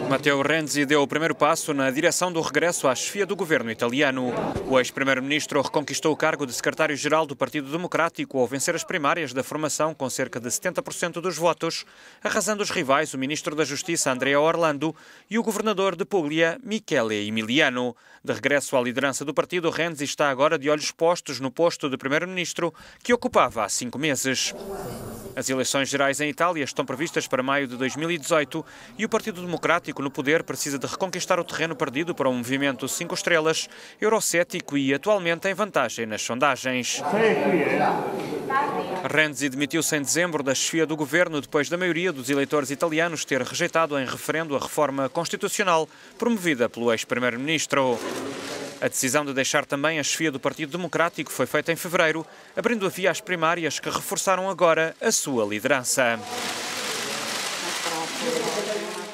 Matteo Renzi deu o primeiro passo na direção do regresso à chefia do governo italiano. O ex-primeiro-ministro reconquistou o cargo de secretário-geral do Partido Democrático ao vencer as primárias da formação com cerca de 70% dos votos, arrasando os rivais, o ministro da Justiça, Andrea Orlando, e o governador de Puglia, Michele Emiliano. De regresso à liderança do partido, Renzi está agora de olhos postos no posto de primeiro-ministro que ocupava há 5 meses. As eleições gerais em Itália estão previstas para maio de 2018 e o Partido Democrático no poder precisa de reconquistar o terreno perdido para um movimento 5 estrelas, eurocético e atualmente em vantagem nas sondagens. Renzi demitiu-se em dezembro da chefia do governo depois da maioria dos eleitores italianos ter rejeitado em referendo a reforma constitucional promovida pelo ex-primeiro-ministro. A decisão de deixar também a chefia do Partido Democrático foi feita em fevereiro, abrindo a via às primárias que reforçaram agora a sua liderança.